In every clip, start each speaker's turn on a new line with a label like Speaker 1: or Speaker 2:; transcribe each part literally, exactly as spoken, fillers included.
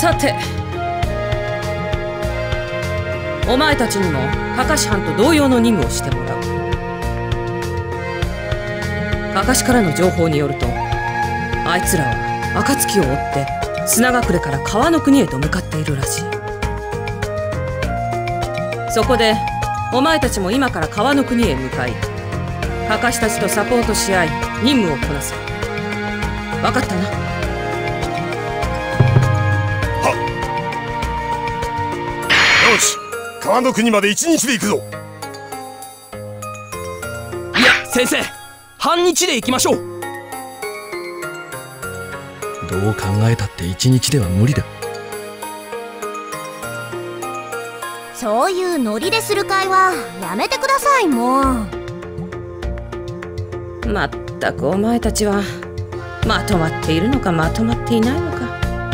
Speaker 1: さて、お前たちにもカカシ藩と同様の任務をしてもらう。カカシからの情報によると、あいつらは暁を追って砂隠れから川の国へと向かっているらしい。そこでお前たちも今から川の国へ向かい、カカシたちとサポートし合い任務をこなす。分かったな？
Speaker 2: はっ。よし、川の国まで一日で行くぞ。
Speaker 3: いや先生、半日で行きましょう。
Speaker 4: どう考えたって一日では無理だ。
Speaker 5: そういうノリでする会話やめてください。もう
Speaker 1: まったくお前たちはまとまっているのかまとまっていないのか。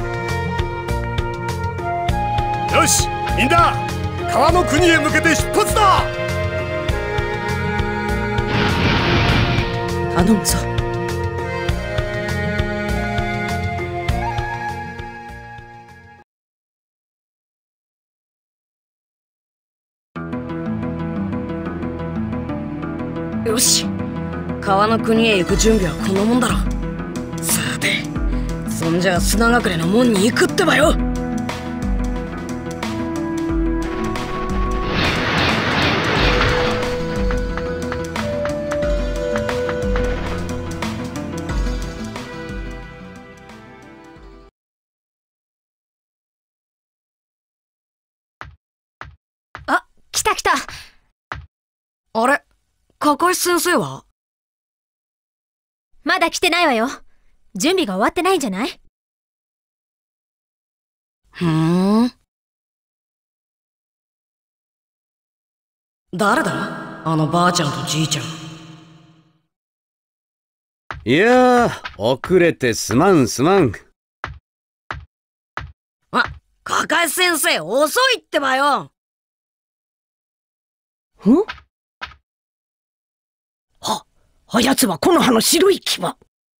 Speaker 2: よし、みんな川の国へ向けて出発だ。
Speaker 1: 頼むぞ。よし、川の国へ行く準備はこのもんだろ。さて、そんじゃ砂隠れの門に行くってばよ。
Speaker 5: あ、来た来た。
Speaker 1: あれ、カカシ先生は？
Speaker 5: まだ来てないわよ。準備が終わってないんじゃない？
Speaker 1: ふーん。誰だ？あのばあちゃんとじいちゃん。
Speaker 6: いやー、遅れてすまんすまん。
Speaker 1: あ、カカシ先生遅いってばよ。ん？あ、あやつは木の葉の白い牙。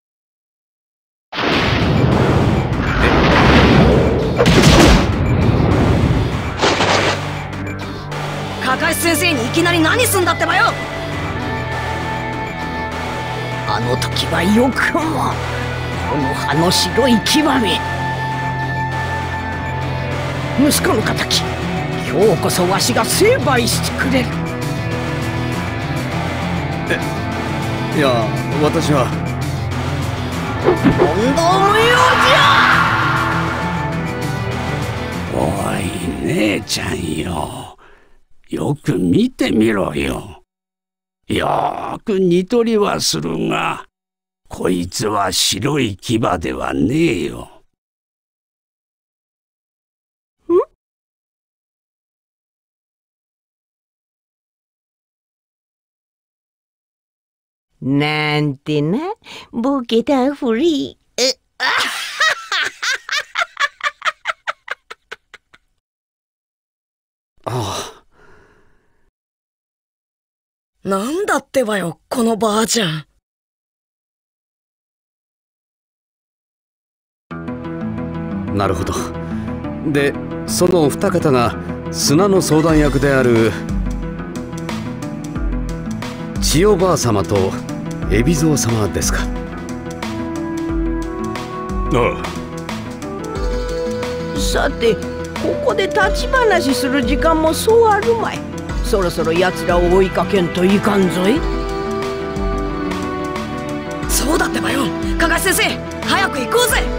Speaker 1: カカシ先生にいきなり何すんだってばよ。あの時はよくもこの葉の白い牙め。息子の敵、今日こそわしが成敗してくれる。
Speaker 6: いや、私は
Speaker 1: 問答無用じゃ。
Speaker 7: おい姉ちゃんよ、よく見てみろよ。よーく似取りはするが、こいつは白い牙ではねえよ。
Speaker 8: なんてな、ボケたふり。
Speaker 6: ああ。
Speaker 1: なんだってばよ、このばあちゃん。
Speaker 6: なるほど。で、そのお二方が砂の相談役である千代ばあ様と海老蔵様ですか？
Speaker 2: あ
Speaker 8: あ。さて、ここで立ち話する時間もそうあるまい。そろそろ奴らを追いかけんといかんぞい。
Speaker 1: そうだってばよ、カカシ先生、早く行こうぜ。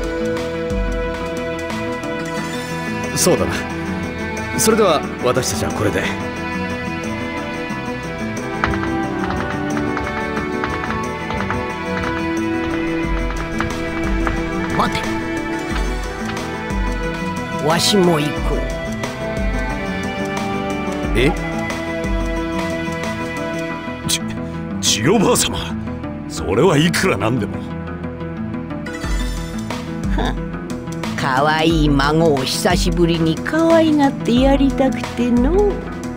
Speaker 6: そうだな。それでは私たちはこれで。
Speaker 8: 待て、わしも行こう。
Speaker 6: え？
Speaker 2: ち、千代ばあ様、それはいくらなんでも。
Speaker 8: かわいい孫を久しぶりに可愛がってやりたくての。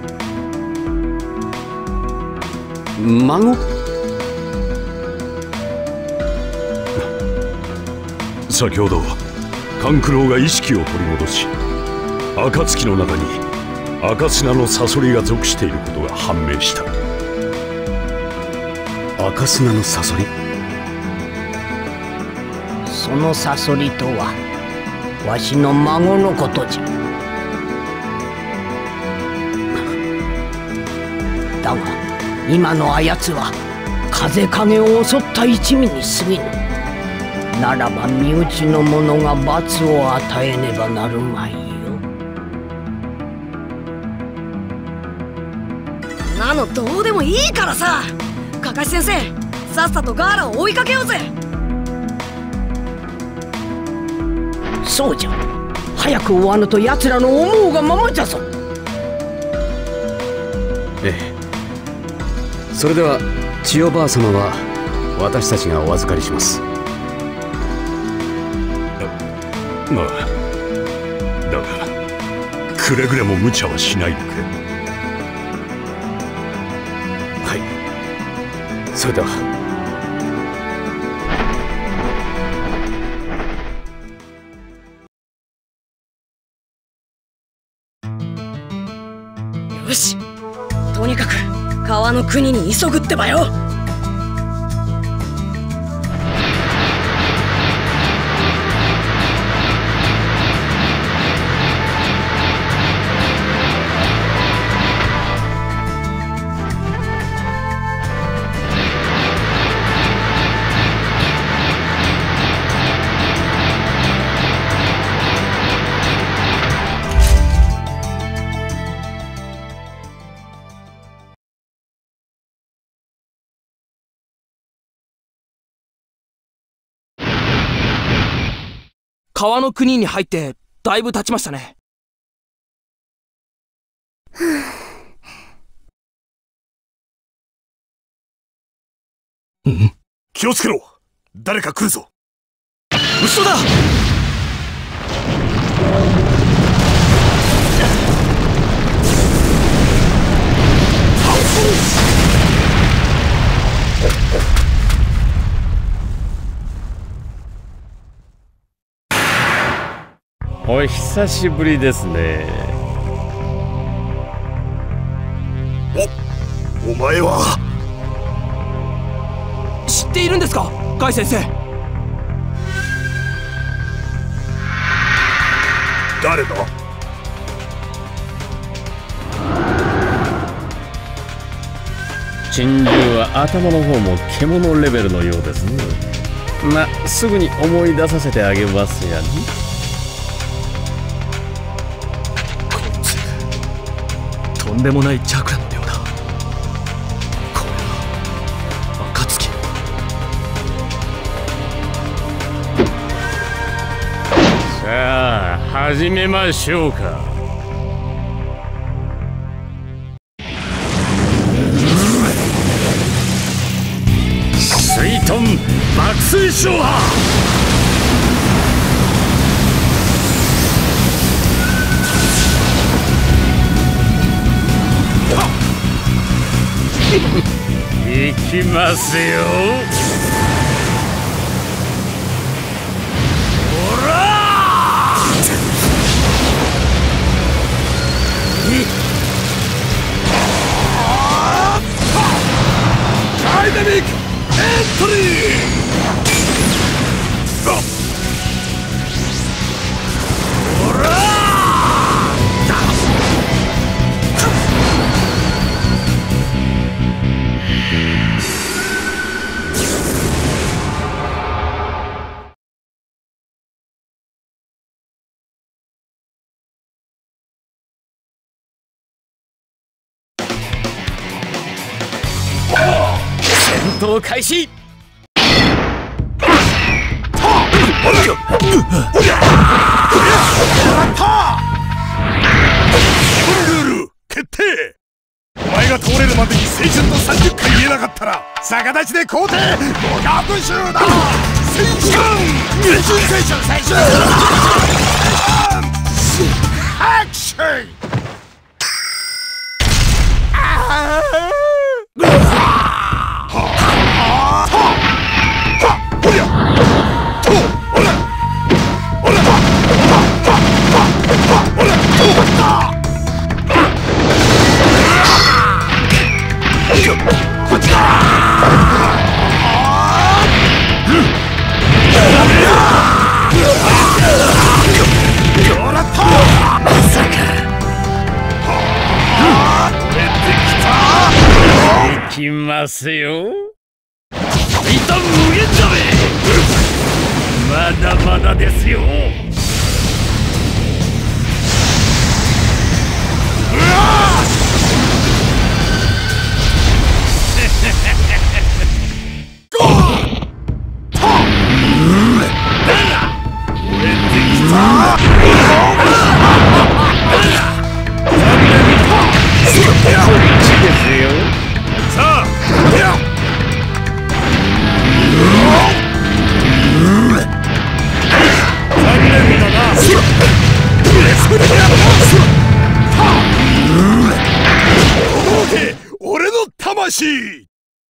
Speaker 6: 孫？
Speaker 2: 先ほど勘九郎が意識を取り戻し、暁の中に赤砂のサソリが属していることが判明した。
Speaker 6: 赤砂のサソリ？
Speaker 8: そのサソリとはわしの孫のことじゃ。だが今のあやつは風影を襲った一味に過ぎぬ。ならば身内の者が罰を与えねばなるまいよ。
Speaker 9: なのどうでもいいからさ、かかし先生、さっさとガーラを追いかけようぜ。
Speaker 8: そうじゃ、早く追わぬと奴らの思うがままじゃぞ。
Speaker 6: ええ。それでは千代ばあ様は私たちがお預かりします。
Speaker 2: まあだがくれぐれも無茶はしないでくれ。
Speaker 6: はい、それでは。
Speaker 9: よし、とにかく川の国に急ぐってばよ。
Speaker 3: 川の国に入ってだいぶ経ちましたね。
Speaker 2: 気をつけろ、誰か来るぞ。
Speaker 3: 嘘だ。
Speaker 10: お久しぶりですね。
Speaker 2: お、お前は
Speaker 3: 知っているんですか、甲斐先生。
Speaker 2: 誰だ？
Speaker 10: 珍獣は頭の方も獣レベルのようですね。ま、すぐに思い出させてあげますやね。
Speaker 4: とんでもないチャクラの量だ。これは暁。
Speaker 10: さあ始めましょうか。水遁爆水昇波。いきますよ。ほらダイナミックエントリー。ほら戦闘開始。
Speaker 2: ルール決定。お前が通れるまでに青春とさんじゅっかい言えなかったら逆立ちで皇帝ごひゃく周だ。青春青春青春アクション。おりゃとおらおら
Speaker 10: きますよ。
Speaker 7: 一旦無限だべ。まだまだですよ。うわさあ残念だな。
Speaker 2: 届け俺の魂。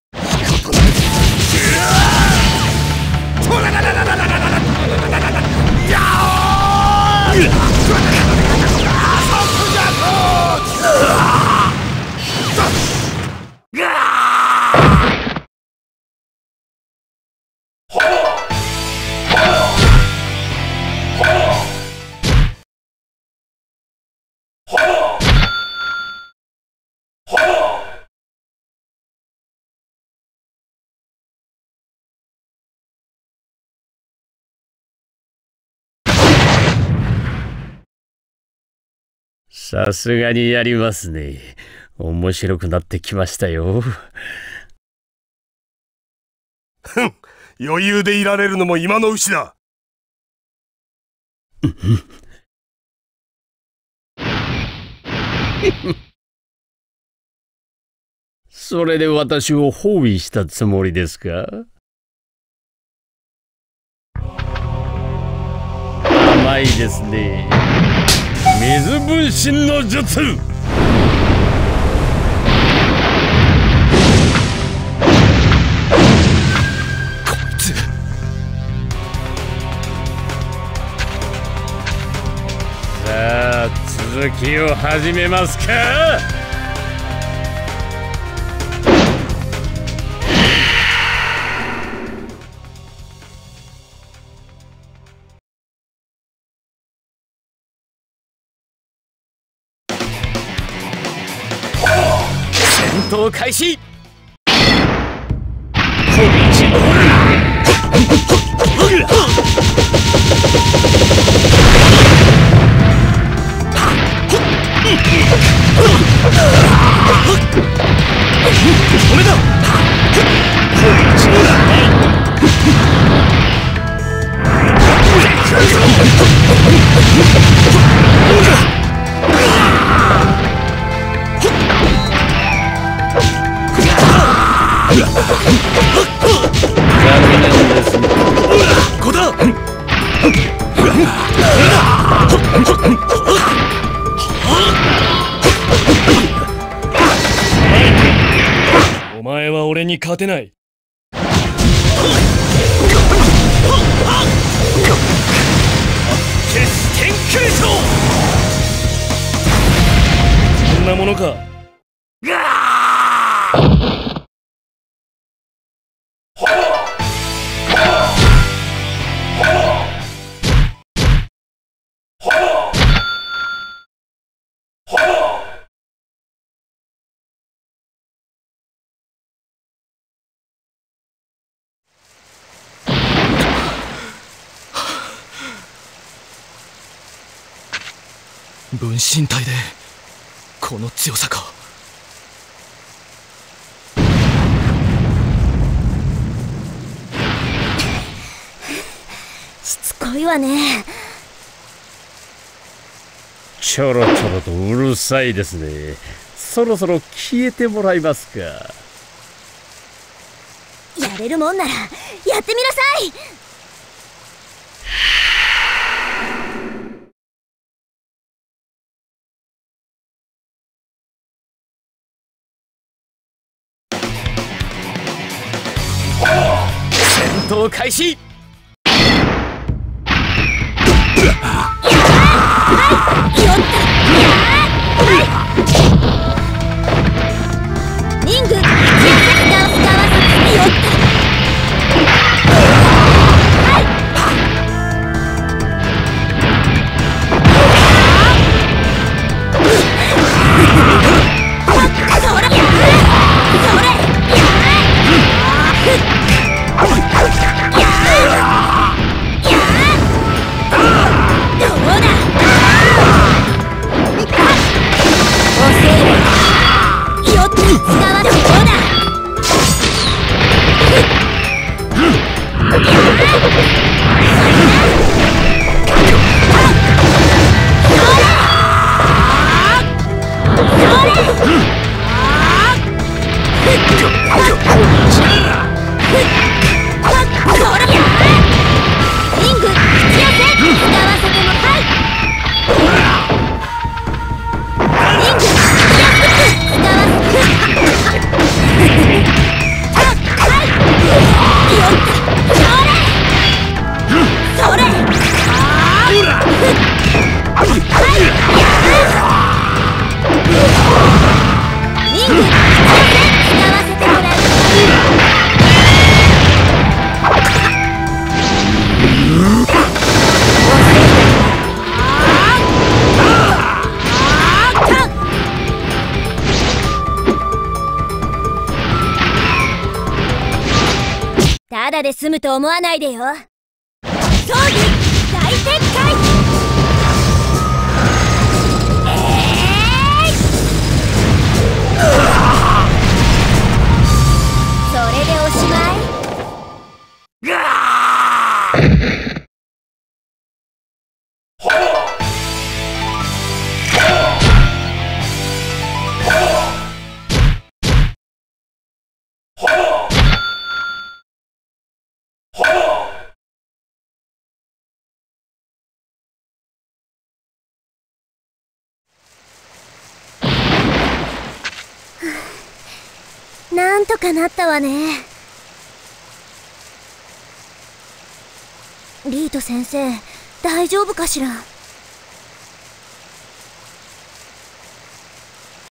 Speaker 10: さすがにやりますね。面白くなってきましたよ。
Speaker 2: ふん、余裕でいられるのも今のうちだ。
Speaker 10: それで私を包囲したつもりですか？甘いですね。水分身の術。こ
Speaker 4: いつ。
Speaker 10: さあ続きを始めますか。
Speaker 3: 戦闘開始。
Speaker 4: おめだ。こだ。 お前は俺に勝てない。決天空将。そんなものか。分身体でこの強さか。
Speaker 5: しつこいわね。
Speaker 10: ちょろちょろとうるさいですね。そろそろ消えてもらいますか。
Speaker 5: やれるもんならやってみなさい。
Speaker 3: 戦闘開始。
Speaker 5: リングダンス川崎よったそれそれただで済むと思わないでよ。装備大撤回。えーい、それでおしまい。なんとかなったわね。リート先生、大丈夫かしら。